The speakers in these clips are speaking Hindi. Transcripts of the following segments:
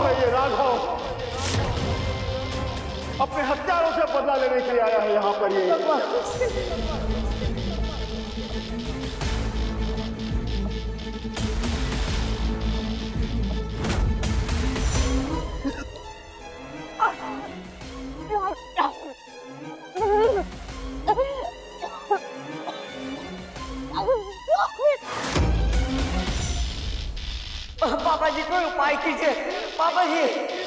है ये राघव, अपने हत्यारों से बदला लेने के लिए आया है यहाँ पर ये। पापा जी कोई उपाय कीजिए, पापा जी।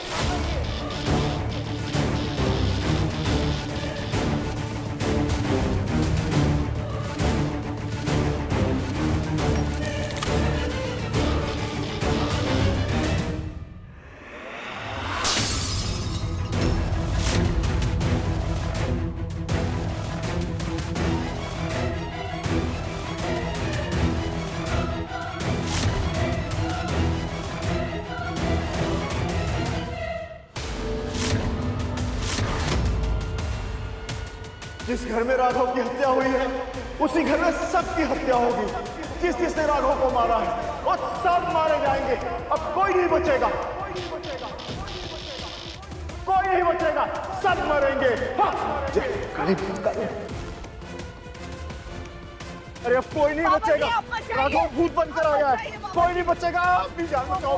जिस घर में राघव की हत्या हुई है उसी घर में सबकी हत्या होगी। जिस जिसने राघव को मारा है वो सब मारे जाएंगे। अब कोई नहीं बचेगा, कोई नहीं बचेगा, सब मरेंगे। अरे अब कोई नहीं बचेगा, राघव भूत बनकर आ गया है, कोई नहीं बचेगा। अपनी जान बचाओ।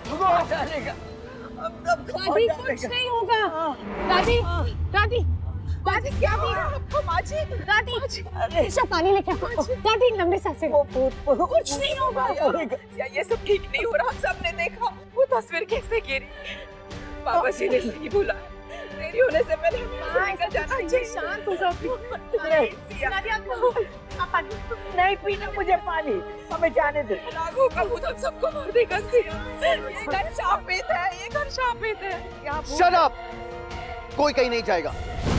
दादी कुछ नहीं होगा। दादी दादी दादी क्या हुआ माजी? दादी अच्छा पानी लेके आओ। दादी लंबे सांस से। कुछ नहीं होगा। ये सब ठीक नहीं हो रहा। सबने देखा वो तस्वीर कैसे गिरी। बाबा जी ने सही बोला, देरी होने से पहले हमें जाना चाहिए। शांत हो जाओ। दादी आप पानी नहीं पीना मुझे पानी, हमें जाने दो। राघव का भूत हम सबको मार देगा। ये घर शापित है, ये घर शापित है। Shut up! कोई कहीं नहीं जाएगा।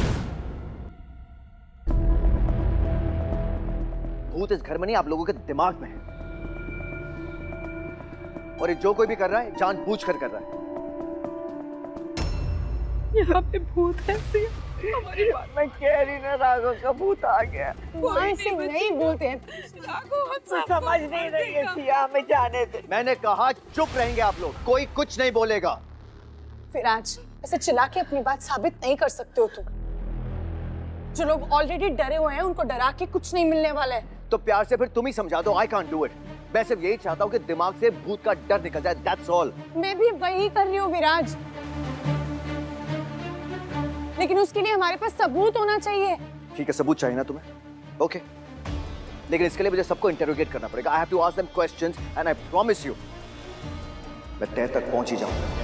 भूत इस घर में नहीं, आप लोगों के दिमाग में है। और ये जो कोई भी कर रहा है जानबूझकर कर रहा है। यहाँ पे भूत है। हमारी बात मैं कह रही ना, राघव का भूत आ गया। ऐसे नहीं बोलते। राघव हम सब समझ नहीं रही है सिया, हमें जाने दे। मैंने कहा चुप रहेंगे आप लोग, कोई कुछ नहीं बोलेगा। फिर आज ऐसे चिल्ला के अपनी बात साबित नहीं कर सकते हो तुम। जो लोग ऑलरेडी डरे हुए हैं उनको डरा के कुछ नहीं मिलने वाला है। तो प्यार से फिर तुम ही समझा दो। I can't do it. मैं सिर्फ यही चाहता हूँ कि दिमाग से भूत का डर निकल जाए। That's all. मैं भी वही कर रही हूँ विराज, लेकिन उसके लिए हमारे पास सबूत होना चाहिए। ठीक है, सबूत चाहिए ना तुम्हें? ओके, लेकिन इसके लिए मुझे सबको इंटरोगेट करना पड़ेगा। I have to ask them questions and I promise you मैं तह तक पहुंच ही जाऊंगा।